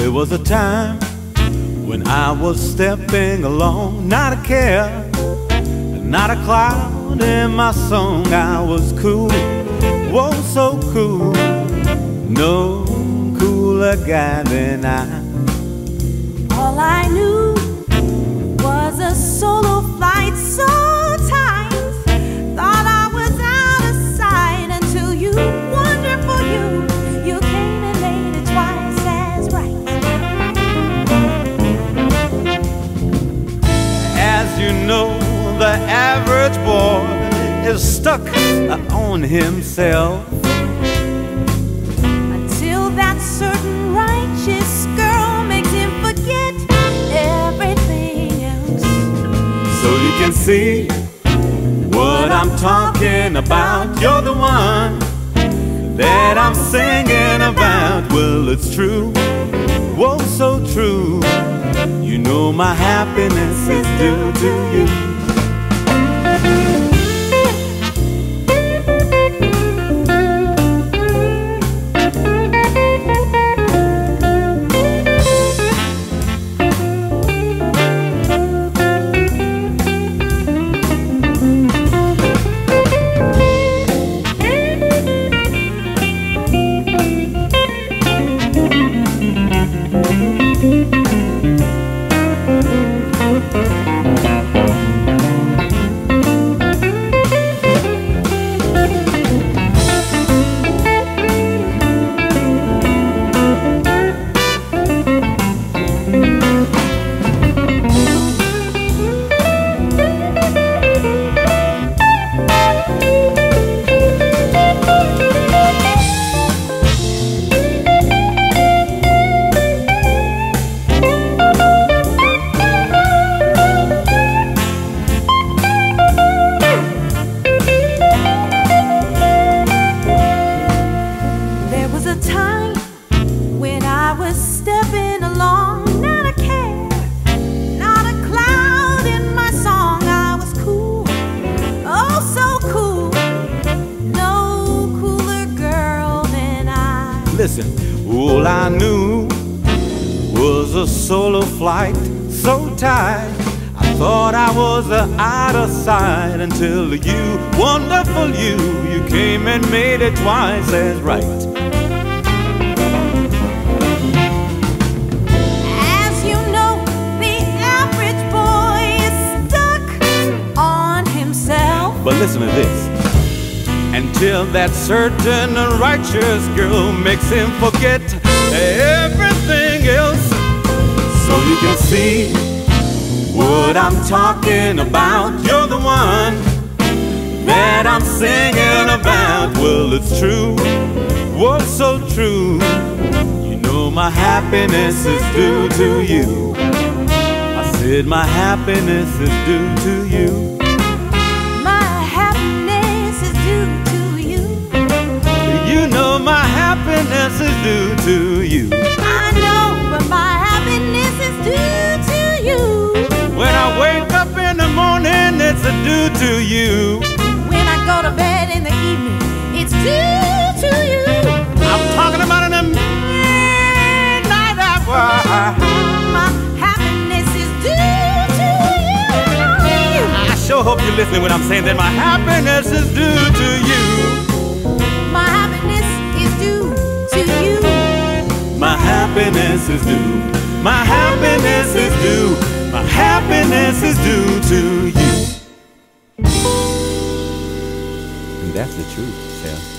There was a time when I was stepping along, not a care, not a cloud in my song. I was cool, whoa, so cool, no cooler guy than I. All I knew was a solo flight so tight, thought I was out of sight until you, wonderful you came and made it twice as right. As you know, the average boy is stuck on himself until that certain righteous girl makes him forget everything else. So you can see what I'm talking about. You're the one that I'm singing about. Well, it's true, whoa, so true. You know my happiness is due to you. Stepping along, not a care, not a cloud in my song. I was cool, oh so cool, no cooler girl than I. Listen, all I knew was a solo flight so tight, I thought I was out of sight until you, wonderful you came and made it twice as right. But listen to this. Until that certain righteous girl makes him forget everything else. So you can see what I'm talking about. You're the one that I'm singing about. Well, it's true, whoa, so true. You know my happiness is due to you. I said my happiness is due to you. My happiness is due to you. I know, but my happiness is due to you. When I wake up in the morning, it's due to you. When I go to bed in the evening, it's due to you. I'm talking about in the midnight hour. My happiness is due to you. I sure hope you're listening when I'm saying that my happiness is due to you. My happiness is due to you. My happiness is due. My happiness is due. My happiness is due to you. And that's the truth, Sarah.